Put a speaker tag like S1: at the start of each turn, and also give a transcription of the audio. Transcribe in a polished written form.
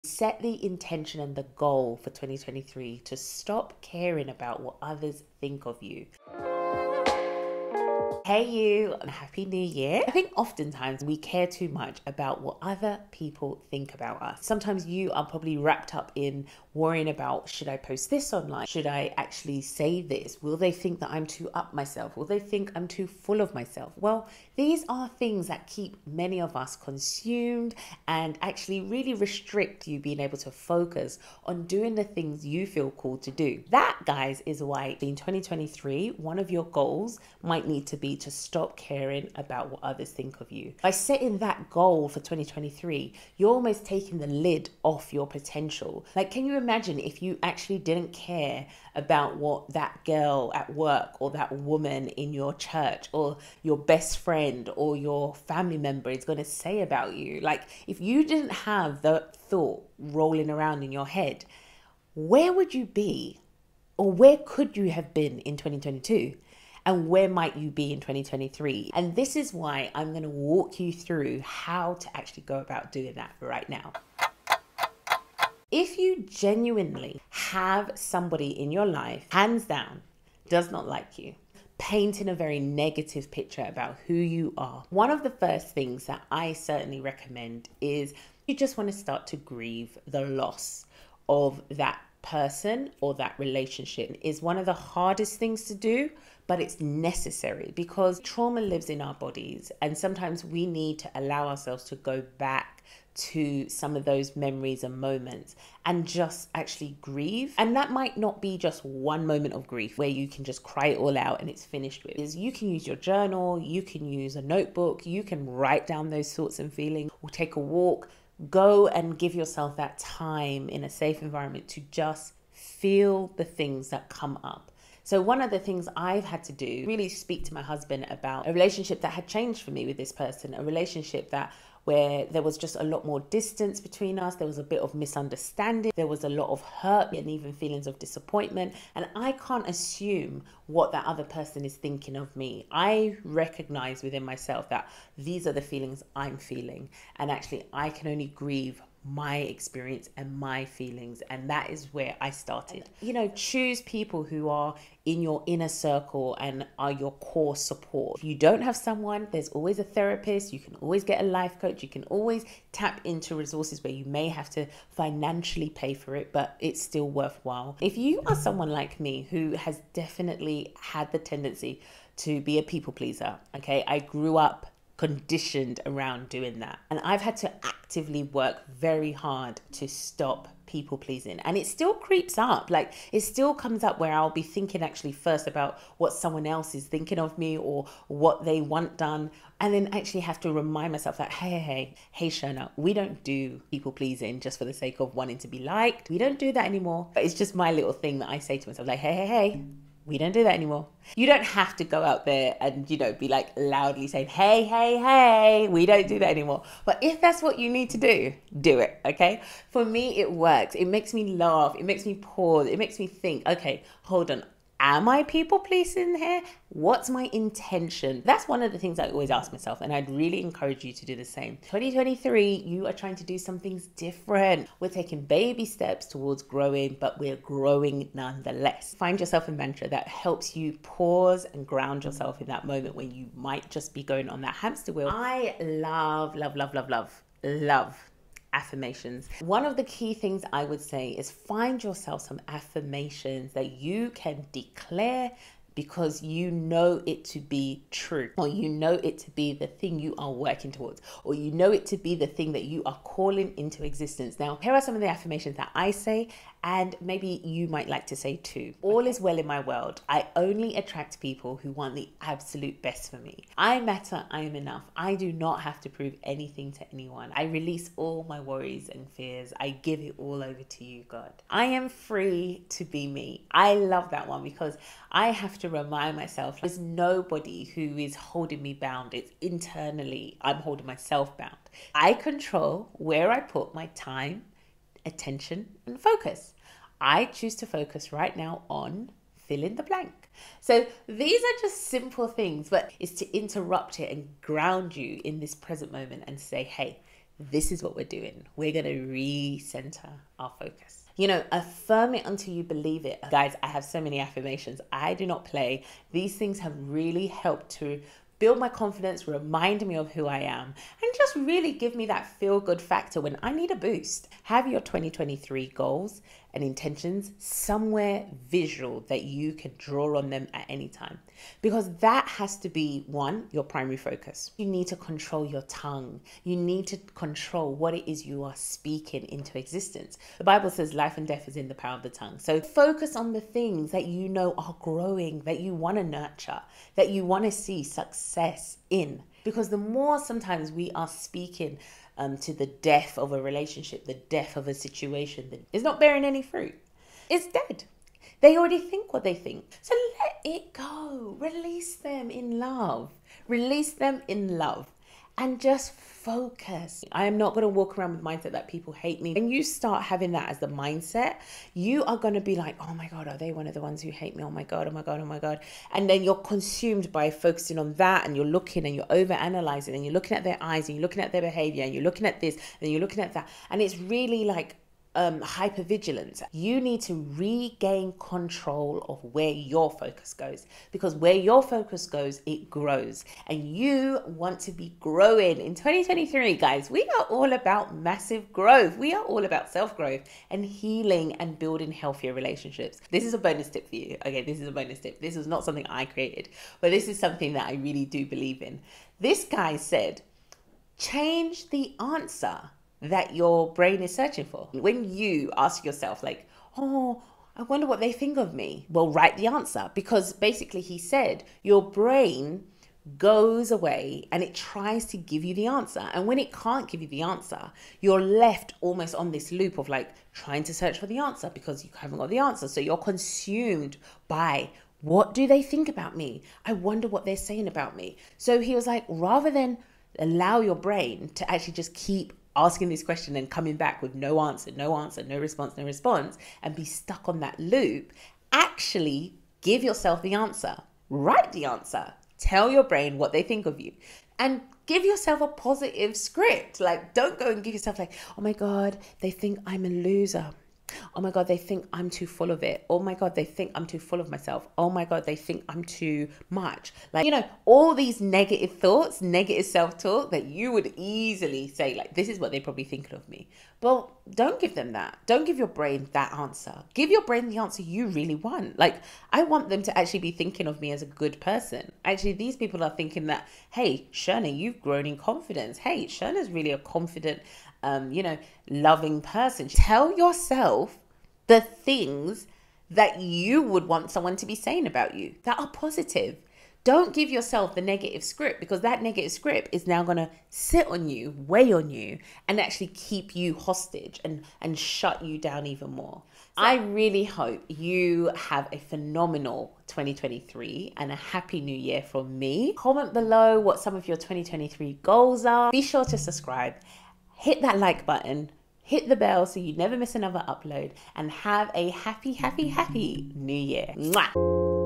S1: Set the intention and the goal for 2023 to stop caring about what others think of you. Hey you, and Happy New Year. I think oftentimes we care too much about what other people think about us. Sometimes you are probably wrapped up in worrying about, should I post this online? Should I actually say this? Will they think that I'm too up myself? Will they think I'm too full of myself? Well, these are things that keep many of us consumed and actually really restrict you being able to focus on doing the things you feel called to do. That, guys, is why in 2023, one of your goals might need to be to stop caring about what others think of you. By setting that goal for 2023, you're almost taking the lid off your potential. Like, can you imagine if you actually didn't care about what that girl at work or that woman in your church or your best friend or your family member is going to say about you? Like, if you didn't have the thought rolling around in your head, where would you be? Or where could you have been in 2022? And where might you be in 2023? And this is why I'm going to walk you through how to actually go about doing that right now. If you genuinely have somebody in your life, hands down, does not like you, painting a very negative picture about who you are, one of the first things that I certainly recommend is you just want to start to grieve the loss of that person or that relationship. Is one of the hardest things to do, but it's necessary because trauma lives in our bodies, and sometimes we need to allow ourselves to go back to some of those memories and moments and just actually grieve. And that might not be just one moment of grief where you can just cry it all out and it's finished with. Is you can use your journal, you can use a notebook, you can write down those thoughts and feelings, or take a walk. Go and give yourself that time in a safe environment to just feel the things that come up. So one of the things I've had to do, really speak to my husband about a relationship that had changed for me with this person, a relationship that where there was just a lot more distance between us. There was a bit of misunderstanding. There was a lot of hurt and even feelings of disappointment. And I can't assume what that other person is thinking of me. I recognize within myself that these are the feelings I'm feeling. And actually, I can only grieve my experience and my feelings, and that is where I started. You know, choose people who are in your inner circle and are your core support. If you don't have someone, there's always a therapist. You can always get a life coach. You can always tap into resources where you may have to financially pay for it, but it's still worthwhile. If you are someone like me who has definitely had the tendency to be a people pleaser, okay, I grew up conditioned around doing that. And I've had to actively work very hard to stop people pleasing. And it still creeps up. Like, it still comes up where I'll be thinking actually first about what someone else is thinking of me or what they want done. And then actually have to remind myself that, hey, Shona, we don't do people pleasing just for the sake of wanting to be liked. We don't do that anymore. But it's just my little thing that I say to myself, like, hey. We don't do that anymore. You don't have to go out there and, be like loudly saying, hey, we don't do that anymore. But if that's what you need to do it, okay? For me, it works. It makes me laugh. It makes me pause. It makes me think, okay, hold on. Am I people pleasing here? What's my intention? That's one of the things I always ask myself, and I'd really encourage you to do the same. 2023, you are trying to do some things different. We're taking baby steps towards growing, but we're growing nonetheless. Find yourself a mantra that helps you pause and ground yourself in that moment when you might just be going on that hamster wheel. I love affirmations. One of the key things I would say is find yourself some affirmations that you can declare because you know it to be true, or you know it to be the thing you are working towards, or you know it to be the thing that you are calling into existence. Now, here are some of the affirmations that I say, and maybe you might like to say too. All is well in my world. I only attract people who want the absolute best for me. I matter, I am enough. I do not have to prove anything to anyone. I release all my worries and fears. I give it all over to you, God. I am free to be me. I love that one because I have to remind myself there's nobody who is holding me bound. It's internally, I'm holding myself bound. I control where I put my time, attention, and focus. I choose to focus right now on fill in the blank. So these are just simple things, but it's to interrupt it and ground you in this present moment and say, hey, this is what we're doing. We're going to recenter our focus. You know, affirm it until you believe it. Guys, I have so many affirmations. I do not play. These things have really helped to build my confidence, remind me of who I am, and just really give me that feel-good factor when I need a boost. Have your 2023 goals and intentions somewhere visual that you can draw on them at any time. Because that has to be, one, your primary focus. You need to control your tongue. You need to control what it is you are speaking into existence. The Bible says life and death is in the power of the tongue. So focus on the things that you know are growing, that you want to nurture, that you want to see success in. Because the more sometimes we are speaking to the death of a relationship, the death of a situation that is not bearing any fruit, it's dead. They already think what they think. So let it go. Release them in love. Release them in love. And just focus. I am not going to walk around with the mindset that people hate me. When you start having that as the mindset, you are going to be like, oh my God, are they one of the ones who hate me? Oh my God, oh my God, oh my God. And then you're consumed by focusing on that, and you're looking and you're over analyzing, and you're looking at their eyes, and you're looking at their behavior, and you're looking at this, and you're looking at that. And it's really like hypervigilance. You need to regain control of where your focus goes, because where your focus goes, it grows, and you want to be growing in 2023. Guys, we are all about massive growth. We are all about self-growth and healing and building healthier relationships. This is a bonus tip for you. Okay, this is a bonus tip. This is not something I created, but this is something that I really do believe in. This guy said, change the answer that your brain is searching for. When you ask yourself like, oh, I wonder what they think of me. Well, write the answer, because basically he said your brain goes away and it tries to give you the answer. And when it can't give you the answer, you're left almost on this loop of like trying to search for the answer because you haven't got the answer. So you're consumed by, what do they think about me? I wonder what they're saying about me. So he was like, rather than allow your brain to actually just keep asking this question and coming back with no answer, no response, and be stuck on that loop, actually give yourself the answer. Write the answer. Tell your brain what they think of you. And give yourself a positive script. Like, don't go and give yourself like, oh my God, they think I'm a loser. Oh my God, they think I'm too full of it. Oh my God, they think I'm too full of myself. Oh my God, they think I'm too much. Like, you know, all these negative thoughts, negative self-talk that you would easily say, like, this is what they probably think of me. Well, don't give them that. Don't give your brain that answer. Give your brain the answer you really want. Like, I want them to actually be thinking of me as a good person. Actually, these people are thinking that, hey, Shana, you've grown in confidence. Hey, Shana's really a confident, loving person. Tell yourself the things that you would want someone to be saying about you that are positive. Don't give yourself the negative script, because that negative script is now going to sit on you, weigh on you, and actually keep you hostage and shut you down even more. So, I really hope you have a phenomenal 2023 and a happy new year from me. Comment below what some of your 2023 goals are. Be sure to subscribe. Hit that like button, hit the bell so you never miss another upload, and have a happy, happy, happy new year. Mwah!